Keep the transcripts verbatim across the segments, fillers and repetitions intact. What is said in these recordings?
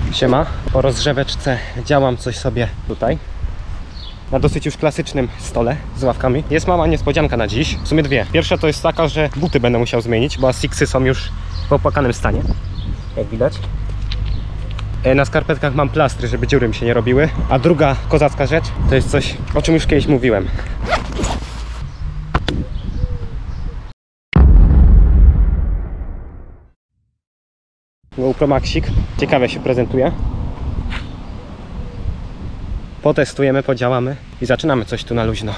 Siema, po rozgrzeweczce działam coś sobie tutaj na dosyć już klasycznym stole z ławkami. Jest mała niespodzianka na dziś, w sumie dwie. Pierwsza to jest taka, że buty będę musiał zmienić, bo Asicsy są już w opłakanym stanie, jak widać. Na skarpetkach mam plastry, żeby dziury mi się nie robiły. A druga kozacka rzecz to jest coś, o czym już kiedyś mówiłem. GoPro Maxik, ciekawie się prezentuje. Potestujemy, podziałamy i zaczynamy coś tu na luźno.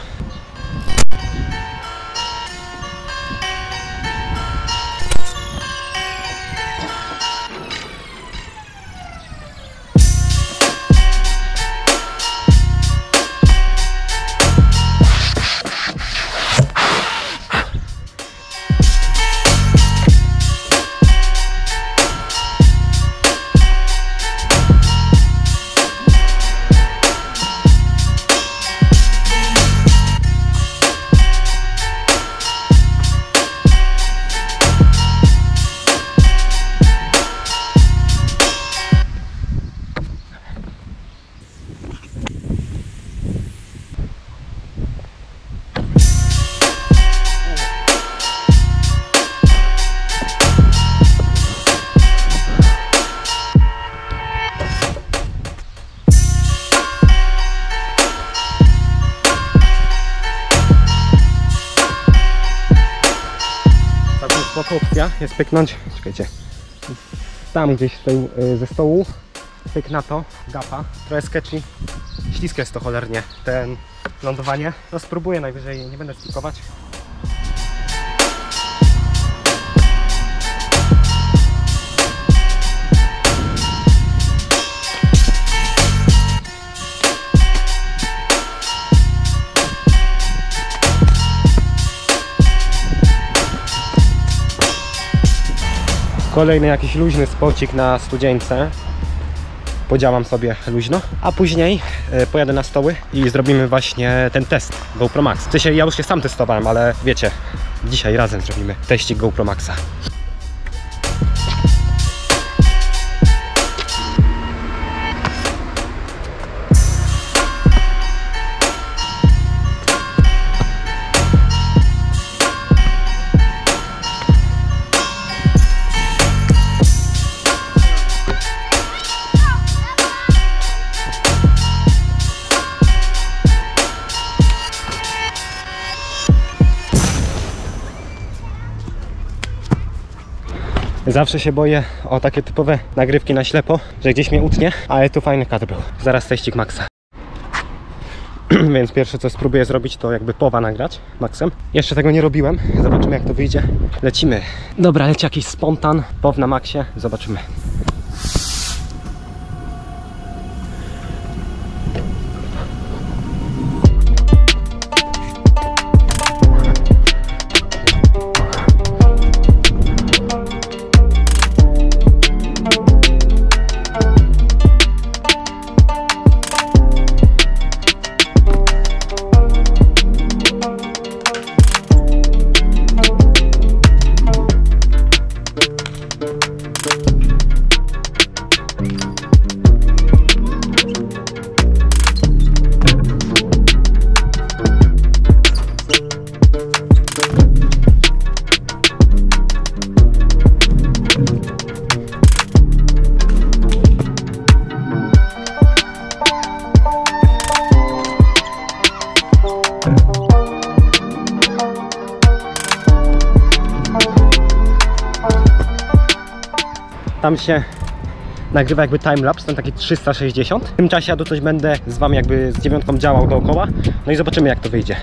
Opcja jest pyknąć, czekajcie, tam gdzieś stoi, ze stołu, pyk na to, gapa, trochę sketchy, śliskie jest to cholernie, ten lądowanie, no spróbuję najwyżej, nie będę spikować. Kolejny jakiś luźny spocik na studzieńce. Podziałam sobie luźno, a później y, pojadę na stoły i zrobimy właśnie ten test GoPro Max. W sensie ja już się sam testowałem, ale wiecie, dzisiaj razem zrobimy teścik GoPro Maxa. Zawsze się boję o takie typowe nagrywki na ślepo, że gdzieś mnie utnie, ale tu fajny kadr był. Zaraz teścik Maxa. Więc pierwsze co spróbuję zrobić to jakby powa nagrać Maxem. Jeszcze tego nie robiłem, zobaczymy jak to wyjdzie. Lecimy. Dobra, leci jakiś spontan, pow na Maxie, zobaczymy. Tam się nagrywa jakby timelapse, ten taki trzysta sześćdziesiąt. W tym czasie ja tu coś będę z wami jakby z dziewiątką działał dookoła. No i zobaczymy jak to wyjdzie.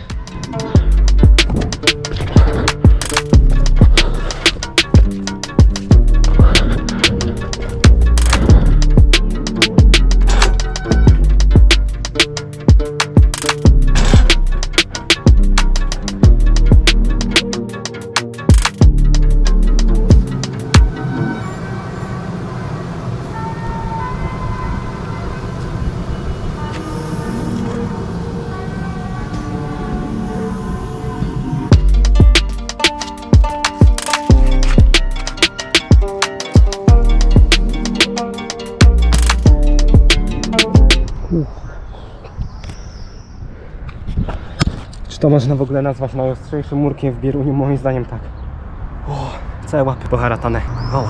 Czy to można w ogóle nazwać najostrzejszym murkiem w Bieruniu? Moim zdaniem tak. O, całe łapy poharatane. O.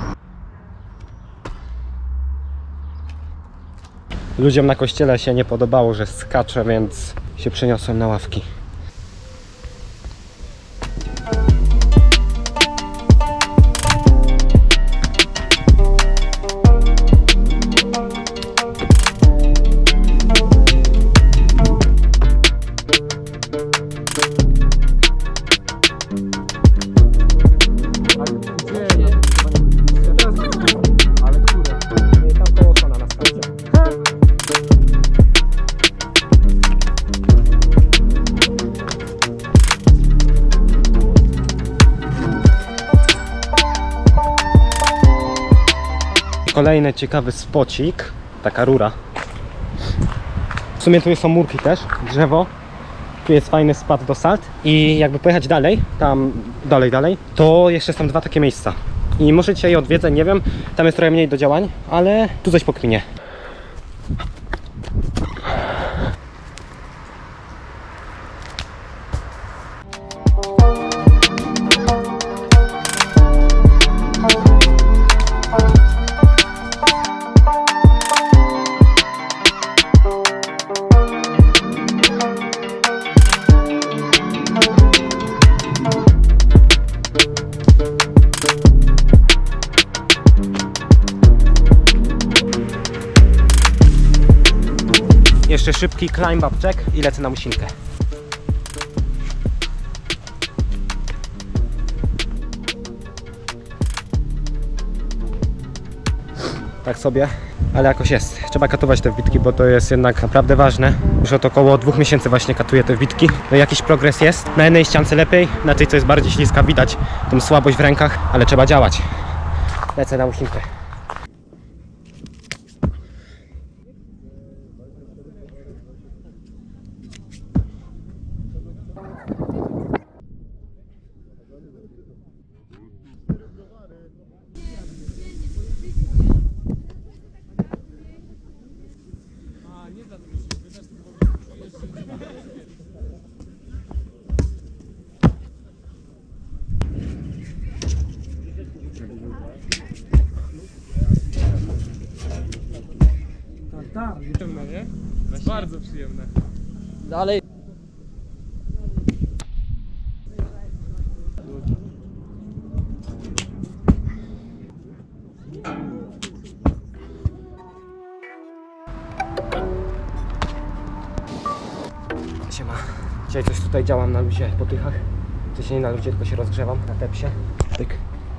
Ludziom na kościele się nie podobało, że skaczę, więc się przeniosłem na ławki. Kolejny ciekawy spocik, taka rura. W sumie tu są murki też, drzewo. Tu jest fajny spad do salt. I jakby pojechać dalej, tam dalej, dalej, to jeszcze są dwa takie miejsca. I może dzisiaj je odwiedzę, nie wiem, tam jest trochę mniej do działań, ale tu coś pokminie. Jeszcze szybki climb up check i lecę na musinkę. Tak sobie, ale jakoś jest. Trzeba katować te wbitki, bo to jest jednak naprawdę ważne. Już od około dwóch miesięcy właśnie katuję te wbitki. No jakiś progres jest. Na jednej ściance lepiej, na tej co jest bardziej śliska widać tą słabość w rękach, ale trzeba działać. Lecę na musinkę. Tak, przyjemne, nie? Właśnie. Bardzo przyjemne. Dalej. Siema. Dzisiaj coś tutaj działam na luzie po tychach. Coś nie na luzie, tylko się rozgrzewam na tepsie. Tyk.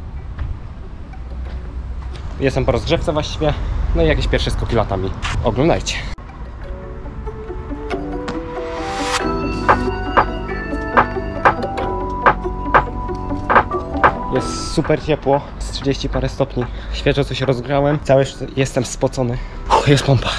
Jestem po rozgrzewce właściwie. No i jakieś pierwsze skoki latami. Oglądajcie. Jest super ciepło, z trzydzieści parę stopni. Świeżo coś rozgrałem, cały jestem spocony. Uch, jest pompa.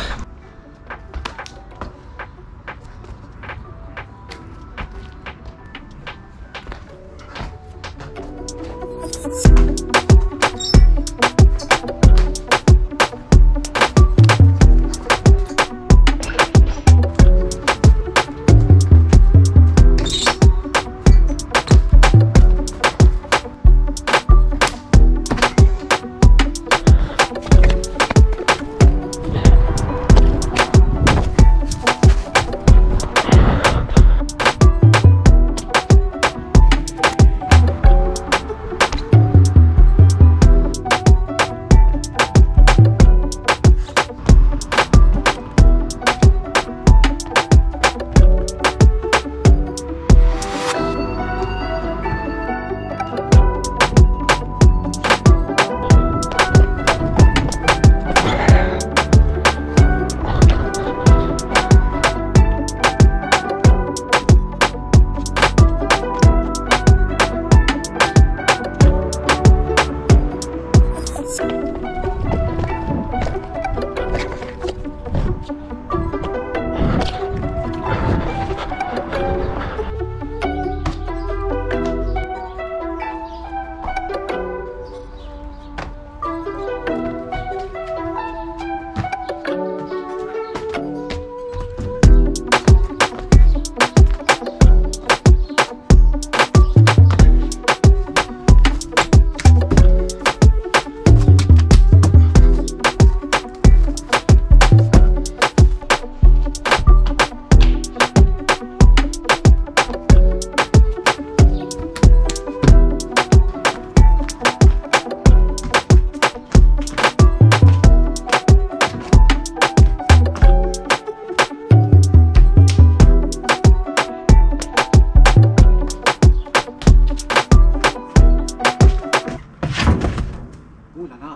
Ulala.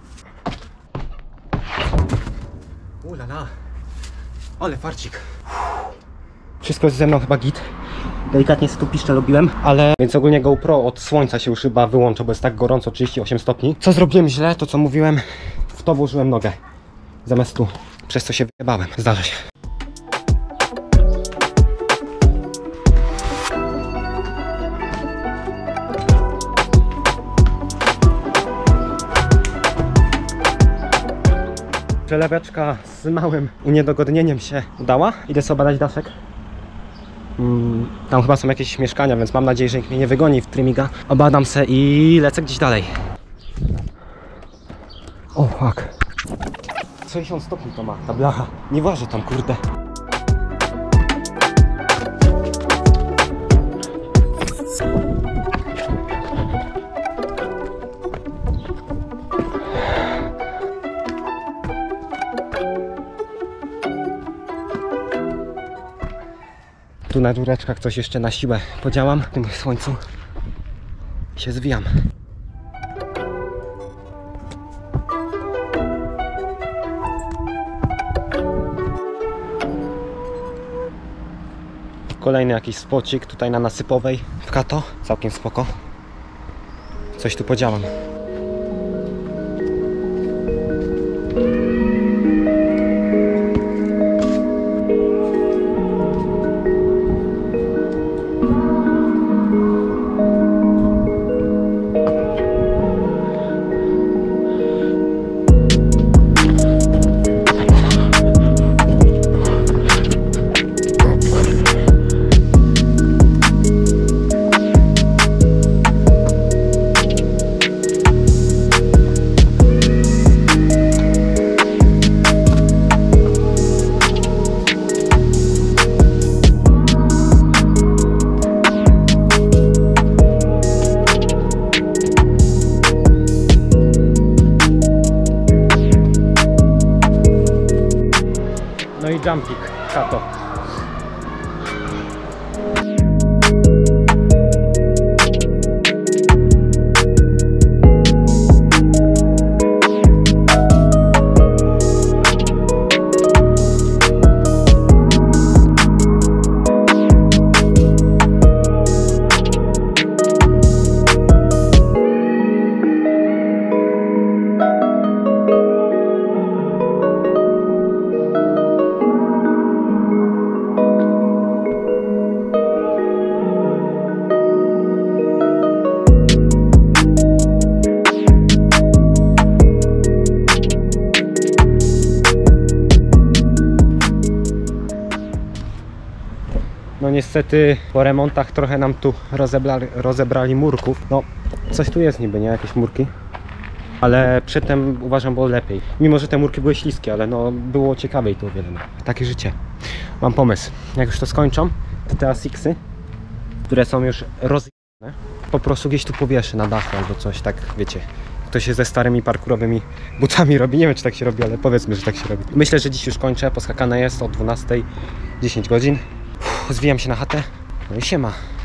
Ulala. Ale farcik. Wszystko jest ze mną chyba git. Delikatnie sobie tu piszcze robiłem, ale więc ogólnie GoPro od słońca się już chyba wyłącza, bo jest tak gorąco, trzydzieści osiem stopni. Co zrobiłem źle, to co mówiłem, w to włożyłem nogę. Zamiast tu, przez co się wyjebałem. Zdarza się. Przeleweczka z małym uniedogodnieniem się udała. Idę sobie badać daszek. Mm, tam chyba są jakieś mieszkania, więc mam nadzieję, że nikt mnie nie wygoni w trymiga. Obadam se i lecę gdzieś dalej. O fuck. sześćdziesiąt stopni to ma ta blacha. Nie waży tam, kurde. Tu na rureczkach coś jeszcze na siłę podziałam w tym słońcu i się zwijam. Kolejny jakiś spocik tutaj na nasypowej w Kato, całkiem spoko. Coś tu podziałam. No i jumping, Kato. No niestety po remontach trochę nam tu rozebrali, rozebrali murków. No coś tu jest niby, nie? Jakieś murki. Ale przedtem uważam było lepiej. Mimo że te murki były śliskie, ale no było ciekawiej tu o wiele. Takie życie. Mam pomysł. Jak już to skończą, to te Asicsy, które są już rozjebane, po prostu gdzieś tu powieszę na dachu albo coś, tak wiecie. To się ze starymi parkurowymi butami robi. Nie wiem, czy tak się robi, ale powiedzmy, że tak się robi. Myślę, że dziś już kończę. Poskakane jest od dwunastej dziesięć godzin. Uff, zwijam się na chatę. No i siema.